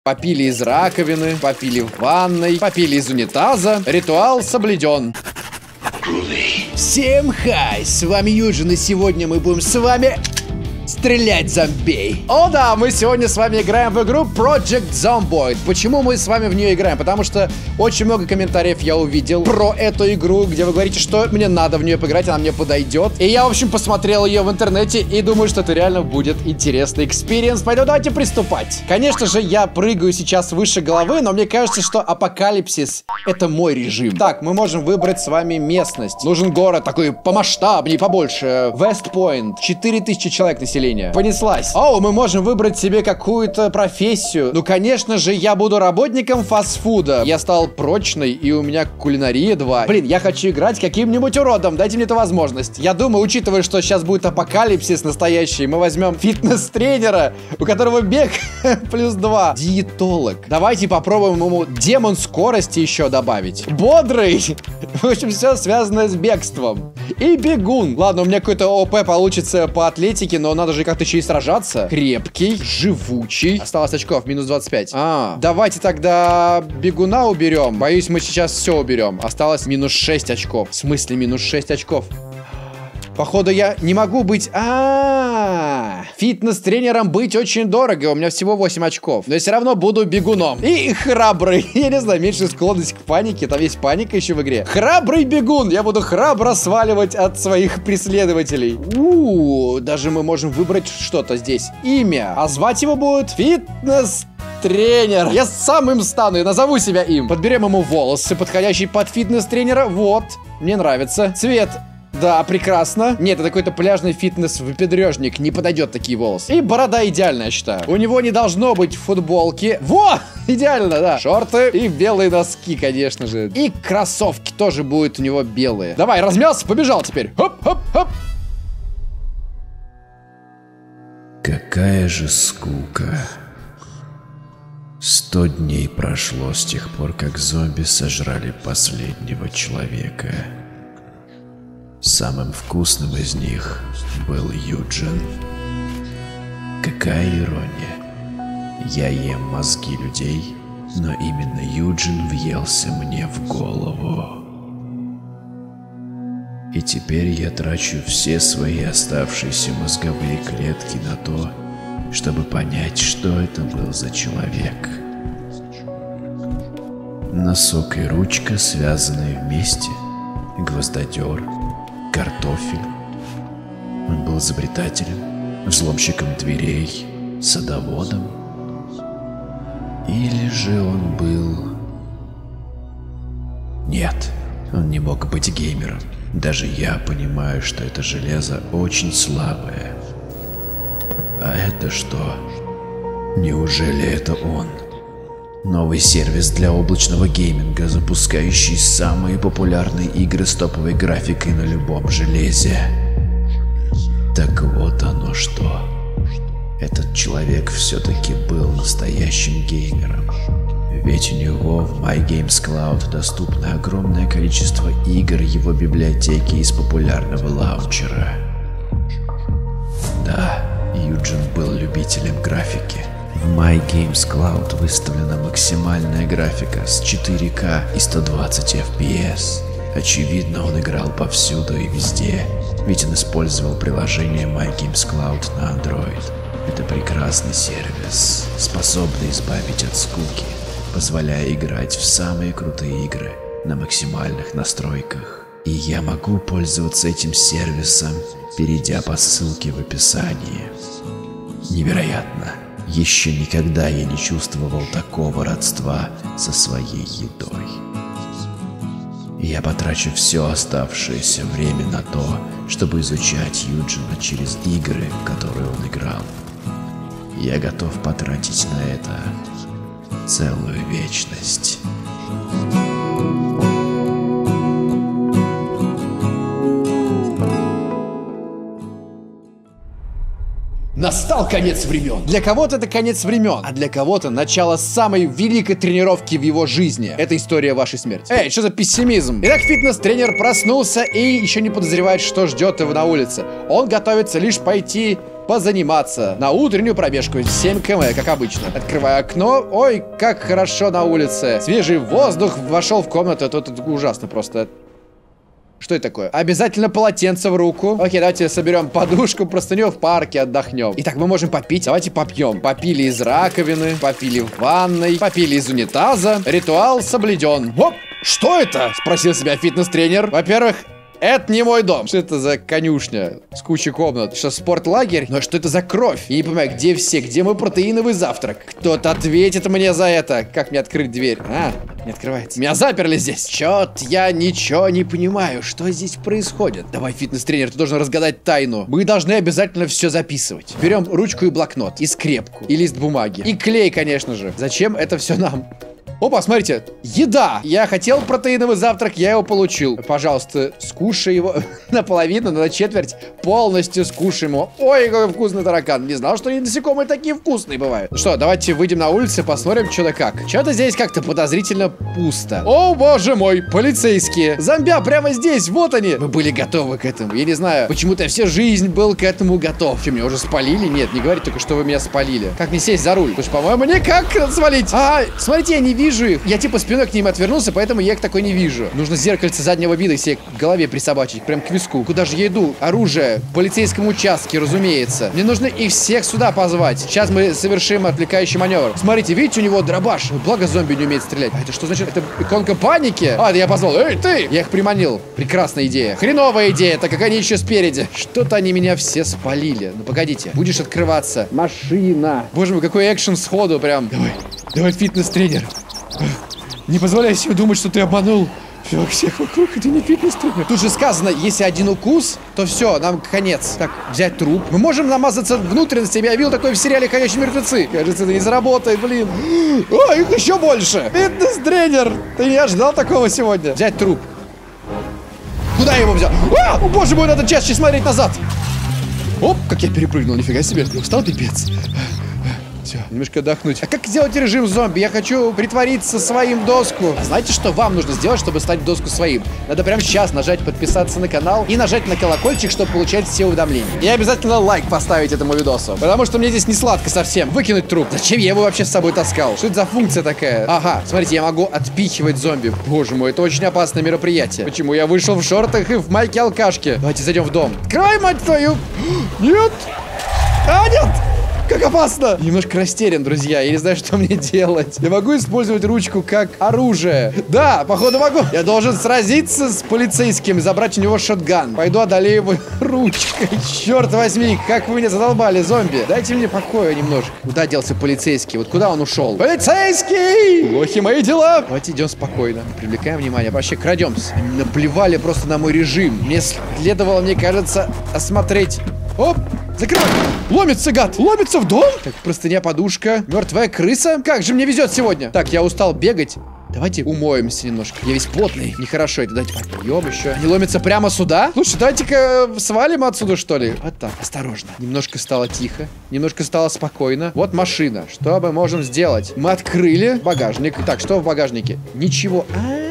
Попили из раковины, попили в ванной, попили из унитаза. Ритуал соблюден. Всем хай, с вами Юджин, и сегодня мы будем с вами стрелять зомбей. О да, мы сегодня с вами играем в игру Project Zomboid. Почему мы с вами в нее играем? Потому что очень много комментариев я увидел про эту игру, где вы говорите, что мне надо в нее поиграть, она мне подойдет. И я, в общем, посмотрел ее в интернете и думаю, что это реально будет интересный экспириенс. Поэтому давайте приступать. Конечно же, я прыгаю сейчас выше головы, но мне кажется, что апокалипсис — это мой режим. Так, мы можем выбрать с вами местность. Нужен город такой помасштабнее, побольше. Вест-Пойнт. 4000 человек населения. Понеслась. О, мы можем выбрать себе какую-то профессию. Ну, конечно же, я буду работником фастфуда. Я стал прочный, и у меня кулинария 2. Блин, я хочу играть каким-нибудь уродом. Дайте мне эту возможность. Я думаю, учитывая, что сейчас будет апокалипсис настоящий, мы возьмем фитнес-тренера, у которого бег +2. Диетолог. Давайте попробуем ему демон скорости еще добавить. Бодрый. В общем, все связано с бегством. И бегун. Ладно, у меня какой-то ОП получится по атлетике, но надо же как-то еще и сражаться. Крепкий, живучий. Осталось очков, минус 25. Давайте тогда бегуна уберем. Боюсь, мы сейчас все уберем. Осталось минус 6 очков. В смысле минус 6 очков? Походу, я не могу быть... Фитнес-тренером быть очень дорого. У меня всего 8 очков. Но я все равно буду бегуном. И храбрый. Я не знаю, меньше склонность к панике. Там есть паника еще в игре. Храбрый бегун. Я буду храбро сваливать от своих преследователей. Даже мы можем выбрать что-то здесь. Имя. А звать его будет фитнес-тренер. Я сам им стану и назову себя им. Подберем ему волосы, подходящие под фитнес-тренера. Вот. Мне нравится. Цвет. Да, прекрасно. Нет, это какой-то пляжный фитнес-выпендрежник. Не подойдет такие волосы. И борода идеальная, я считаю. У него не должно быть футболки. Во! Идеально, да. Шорты и белые носки, конечно же. И кроссовки тоже будут у него белые. Давай, размялся, побежал теперь. Хоп-хоп-хоп. Какая же скука. 100 дней прошло с тех пор, как зомби сожрали последнего человека. Самым вкусным из них был Юджин. Какая ирония. Я ем мозги людей, но именно Юджин въелся мне в голову. И теперь я трачу все свои оставшиеся мозговые клетки на то, чтобы понять, что это был за человек. Носок и ручка, связанные вместе, гвоздодер, картофель. Он был изобретателем, взломщиком дверей, садоводом. Или же он был... Нет, он не мог быть геймером. Даже я понимаю, что это железо очень слабое. А это что? Неужели это он? Новый сервис для облачного гейминга, запускающий самые популярные игры с топовой графикой на любом железе. Так вот оно что. Этот человек все-таки был настоящим геймером. Ведь у него в MyGamesCloud доступно огромное количество игр его библиотеки из популярного лаунчера. Да, Юджин был любителем графики. В MyGamesCloud выставлена максимальная графика с 4К и 120 FPS. Очевидно, он играл повсюду и везде, ведь он использовал приложение MyGamesCloud на Android. Это прекрасный сервис, способный избавить от скуки, позволяя играть в самые крутые игры на максимальных настройках. И я могу пользоваться этим сервисом, перейдя по ссылке в описании. Невероятно! Еще никогда я не чувствовал такого родства со своей едой. Я потрачу все оставшееся время на то, чтобы изучать Юджина через игры, в которые он играл. Я готов потратить на это целую вечность. Настал конец времен. Для кого-то это конец времен, а для кого-то начало самой великой тренировки в его жизни. Это история вашей смерти. Эй, что за пессимизм? Итак, фитнес-тренер проснулся и еще не подозревает, что ждет его на улице. Он готовится лишь пойти позаниматься на утреннюю пробежку 7 км, как обычно. Открываю окно. Ой, как хорошо на улице. Свежий воздух вошел в комнату. Тут ужасно просто. Что это такое? Обязательно полотенце в руку. Окей, давайте соберем подушку, простыню, в парке отдохнем. Итак, мы можем попить. Давайте попьем. Попили из раковины, попили в ванной, попили из унитаза. Ритуал соблюден. Оп! Что это? Спросил себя фитнес-тренер. Во-первых, это не мой дом. Что это за конюшня с кучей комнат? Что, спортлагерь? Но что это за кровь? Я не понимаю, где все? Где мой протеиновый завтрак? Кто-то ответит мне за это. Как мне открыть дверь? Не открывается. Меня заперли здесь. Чёт, я ничего не понимаю. Что здесь происходит? Давай, фитнес-тренер, ты должен разгадать тайну. Мы должны обязательно все записывать. Берем ручку и блокнот, и скрепку, и лист бумаги, и клей, конечно же. Зачем это все нам? Опа, смотрите, еда. Я хотел протеиновый завтрак, я его получил. Пожалуйста, скушай его наполовину, на четверть. Полностью скушай его. Ой, какой вкусный таракан. Не знал, что они насекомые такие вкусные бывают. Ну что, давайте выйдем на улицу, посмотрим, что да как. Что-то здесь как-то подозрительно пусто. О, боже мой, полицейские. Зомбя прямо здесь, вот они. Мы были готовы к этому. Я не знаю, почему-то я всю жизнь был к этому готов. Что, меня уже спалили? Нет, не говорите только, что вы меня спалили. Как мне сесть за руль? Потому что, по-моему, никак свалить. Смотрите, я не вижу их. Я типа спиной к ним отвернулся, поэтому я их такой не вижу. Нужно зеркальце заднего вида себе к голове присобачить, прям к виску. Куда же я иду? Оружие. В полицейском участке, разумеется. Мне нужно их всех сюда позвать. Сейчас мы совершим отвлекающий маневр. Смотрите, видите, у него дробаш. Благо зомби не умеет стрелять. А это что значит? Это иконка паники? Это я позвал. Эй, ты! Я их приманил. Прекрасная идея. Хреновая идея, так как они еще спереди. Что-то они меня все спалили. Ну погодите. Будешь открываться. Машина. Боже мой, какой экшен сходу прям. Давай, фитнес-тренер. Не позволяй себе думать, что ты обманул всех вокруг, это не фитнес-тренер. Тут же сказано, если один укус, то все, нам конец. Так, взять труп. Мы можем намазаться внутренностями. Я видел такое в сериале «Ходячие мертвецы». Кажется, это не заработает, блин. О, их еще больше. Фитнес-тренер. Ты не ожидал такого сегодня? Взять труп. Куда я его взял? О, боже мой, надо чаще смотреть назад. Оп, как я перепрыгнул, нифига себе. Я устал, пипец. Все, немножко отдохнуть. А как сделать режим зомби? Я хочу притвориться своим доску. А знаете, что вам нужно сделать, чтобы стать доску своим? Надо прямо сейчас нажать подписаться на канал и нажать на колокольчик, чтобы получать все уведомления. И обязательно лайк поставить этому видосу. Потому что мне здесь не сладко совсем. Выкинуть труп. Зачем я его вообще с собой таскал? Что это за функция такая? Ага, смотрите, я могу отпихивать зомби. Боже мой, это очень опасное мероприятие. Почему я вышел в шортах и в майке алкашки? Давайте зайдем в дом. Открывай, мать твою! Нет! Нет! Как опасно! Немножко растерян, друзья. Я не знаю, что мне делать. Я могу использовать ручку как оружие. Да, походу могу. Я должен сразиться с полицейским и забрать у него шотган. Пойду одолею его ручкой. Черт возьми, как вы меня задолбали, зомби. Дайте мне покоя немножко. Куда делся полицейский? Вот куда он ушел? Полицейский! Плохи мои дела. Давайте идем спокойно. Не привлекаем внимания. Вообще крадемся. Они наплевали просто на мой режим. Мне следовало, мне кажется, осмотреть. Оп! Закрывай! Ломится, гад! Ломится в дом! Так, простыня, подушка. Мертвая крыса? Как же мне везет сегодня! Так, я устал бегать. Давайте умоемся немножко. Я весь потный. Нехорошо это. Давайте попьем еще. Они ломятся прямо сюда? Слушай, давайте-ка свалим отсюда, что ли? Вот так, осторожно. Немножко стало тихо. Немножко стало спокойно. Вот машина. Что мы можем сделать? Мы открыли багажник. Так, что в багажнике? Ничего.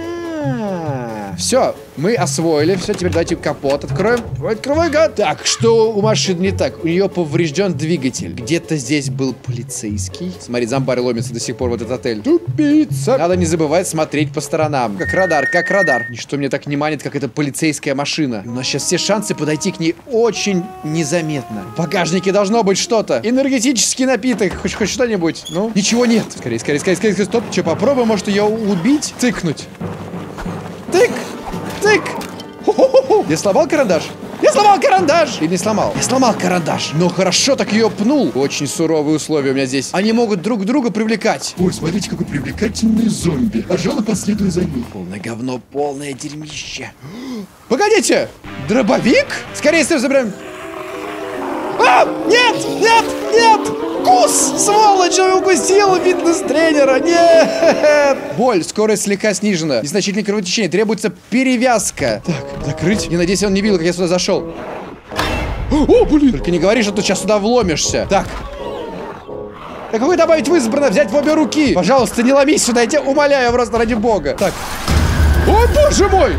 Все, мы освоили. Все, теперь давайте капот откроем. Открывай, гад. Так, что у машины не так? У нее поврежден двигатель. Где-то здесь был полицейский. Смотри, зомбарь ломится до сих пор в этот отель. Тупица. Надо не забывать смотреть по сторонам. Как радар, как радар. Ничто мне так не манит, как эта полицейская машина. У нас сейчас все шансы подойти к ней очень незаметно. В багажнике должно быть что-то. Энергетический напиток. Хоть что-нибудь. Ну, ничего нет. Скорее, скорее, скорее, скорее. Стоп. Че, попробуем, может, ее убить? Тыкнуть. Тык! Тык! Хо-хо-хо-хо! Я сломал карандаш? Я сломал карандаш! Или не сломал? Я сломал карандаш. Но хорошо так ее пнул. Очень суровые условия у меня здесь. Они могут друг друга привлекать. Ой, смотрите, какой привлекательный зомби. Пожалуй, последуй за ним. Полное говно, полное дерьмище. Погодите! Дробовик? Скорее всего, забираем. Нет! Нет! Нет! Кус! Сволочь! Он укусил фитнес-тренера! Нет! Боль, скорость слегка снижена. Незначительное кровотечение. Требуется перевязка. Так, закрыть. Я надеюсь, он не видел, как я сюда зашел. О, блин! Только не говори, что ты сейчас сюда вломишься. Так. Так какой добавить в избранное? Взять в обе руки. Пожалуйста, не ломись сюда, я тебя умоляю, просто ради бога. Так. О, боже мой!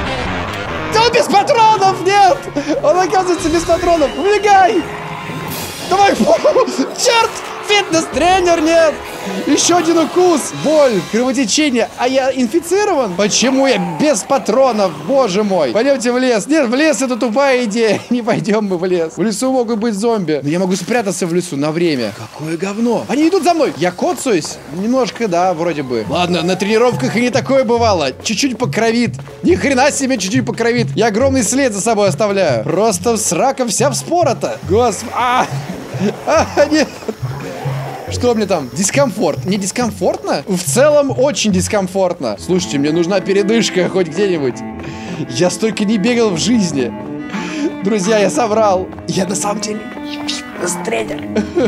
Он без патронов! Нет! Он, оказывается, без патронов! Убегай! Давай! Черт! Фитнес-тренер, нет! Еще один укус! Боль, кровотечение. А я инфицирован? Почему я без патронов? Боже мой! Пойдемте в лес. Нет, в лес это тупая идея. Не пойдем мы в лес. В лесу могут быть зомби. Но я могу спрятаться в лесу на время. Какое говно! Они идут за мной! Я коцаюсь? Немножко, да, вроде бы. Ладно, на тренировках и не такое бывало. Чуть-чуть покровит. Ни хрена себе чуть-чуть покровит. Я огромный след за собой оставляю. Просто срака вся вспорота. Господи. Нет. Что мне там? Дискомфорт. Не дискомфортно? В целом очень дискомфортно. Слушайте, мне нужна передышка хоть где-нибудь. Я столько не бегал в жизни. Друзья, я соврал. Я на самом деле фитнес-тренер.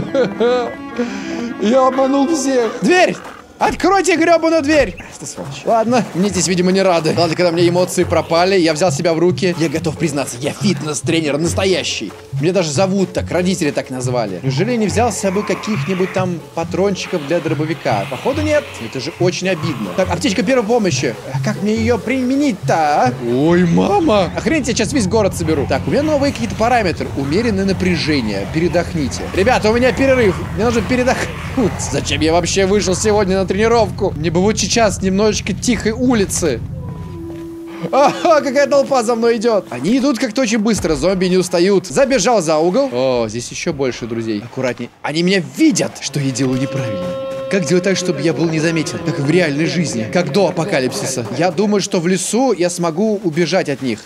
Я обманул всех. Дверь! Откройте гребаную дверь! Ты сволочь. Ладно, мне здесь, видимо, не рады. Ладно, когда мне эмоции пропали, я взял себя в руки. Я готов признаться, я фитнес-тренер настоящий. Меня даже зовут так, родители так назвали. Неужели я не взял с собой каких-нибудь там патрончиков для дробовика? Походу нет. Это же очень обидно. Так, аптечка первой помощи. Как мне ее применить-то, а? Ой, мама! Охренеть, я сейчас весь город соберу. Так, у меня новые какие-то параметры. Умеренное напряжение. Передохните. Ребята, у меня перерыв. Мне нужно передохнуть. Зачем я вообще вышел сегодня на тренировку? Мне бы вот сейчас немножечко тихой улицы. Ага, какая толпа за мной идет. Они идут как-то очень быстро, зомби не устают. Забежал за угол. О, здесь еще больше друзей. Аккуратней. Они меня видят, что я делаю неправильно. Как сделать так, чтобы я был незаметен, как в реальной жизни, как до апокалипсиса? Я думаю, что в лесу я смогу убежать от них.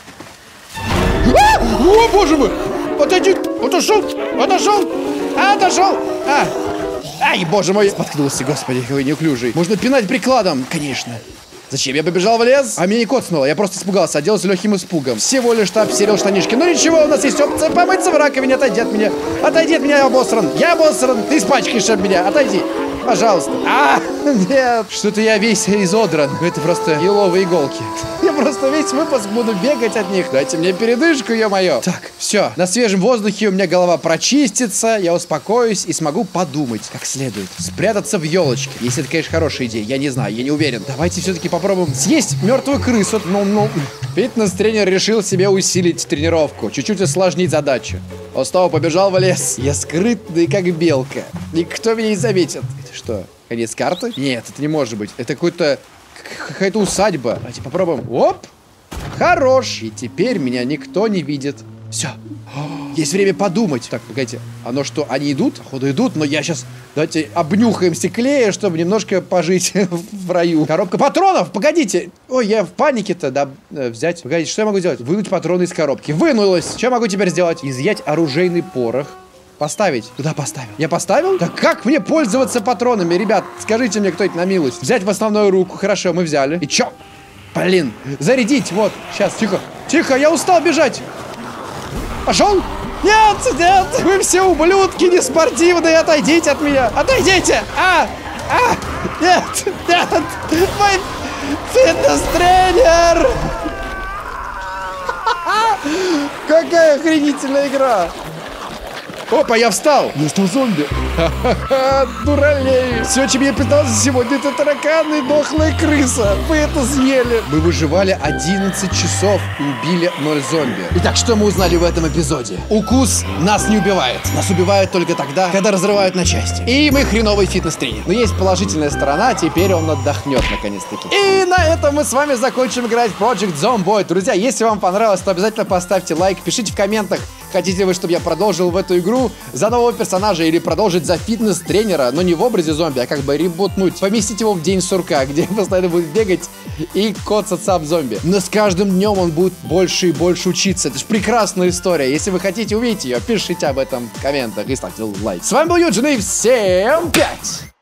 О, боже мой! Отойди! Отошел! Отошел! Отошел! Ай, боже мой! Споткнулся, господи, какой неуклюжий. Можно пинать прикладом, конечно. Зачем я побежал в лес? А меня не коцнуло, я просто испугался, оделся легким испугом. Всего лишь что обсерил штанишки. Ну ничего, у нас есть опция помыться в раковине, отойди от меня. Отойди от меня, я обосран. Я обосран, ты испачкаешь от меня, отойди. Пожалуйста. Нет. Что-то я весь изодран. Это просто еловые иголки. Я просто весь выпуск буду бегать от них. Дайте мне передышку, ё-моё. Так, все. На свежем воздухе у меня голова прочистится, я успокоюсь и смогу подумать как следует. Спрятаться в елочке. Если это, конечно, хорошая идея. Я не знаю, я не уверен. Давайте все-таки попробуем съесть мертвую крысу. Ну. Фитнес-тренер решил себе усилить тренировку. Чуть-чуть усложнить задачу. Он снова побежал в лес. Я скрытный, как белка. Никто меня не заметит. Это что, конец карты? Нет, это не может быть. Это какая-то усадьба. Давайте попробуем. Оп! Хорош. И теперь меня никто не видит. Все. Есть время подумать. Так, погодите. Оно что, они идут? Походу идут, но я сейчас... Давайте обнюхаемся клея, чтобы немножко пожить в раю. Коробка патронов! Погодите! Ой, я в панике-то, да, взять. Погодите, что я могу сделать? Вынуть патроны из коробки. Вынулась! Что я могу теперь сделать? Изъять оружейный порох. Поставить. Туда поставил. Я поставил? Так как мне пользоваться патронами? Ребят, скажите мне кто-нибудь на милость. Взять в основную руку. Хорошо, мы взяли. И чё? Блин. Зарядить. Вот. Сейчас. Тихо. Тихо. Я устал бежать. Пошел. Нет, нет. Вы все ублюдки неспортивные. Отойдите от меня. Отойдите. Нет. Нет. Мой фитнес-тренер. Какая охренительная игра. Опа, я встал! Я стал зомби! Ха-ха-ха, дуралей! Все, чем я питался сегодня, это тараканы и дохлая крыса! Вы это съели! Мы выживали 11 часов и убили 0 зомби. Итак, что мы узнали в этом эпизоде? Укус нас не убивает. Нас убивают только тогда, когда разрывают на части. И мы хреновый фитнес-тренер. Но есть положительная сторона, теперь он отдохнет наконец-таки. И на этом мы с вами закончим играть в Project Zomboid. Друзья, если вам понравилось, то обязательно поставьте лайк, пишите в комментах, хотите вы, чтобы я продолжил в эту игру за нового персонажа или продолжить за фитнес-тренера, но не в образе зомби, а как бы ребутнуть, поместить его в день сурка, где постоянно будет бегать и коцаться об зомби. Но с каждым днем он будет больше и больше учиться. Это же прекрасная история. Если вы хотите увидеть ее, пишите об этом в комментах и ставьте лайк. С вами был Юджин, и всем 5!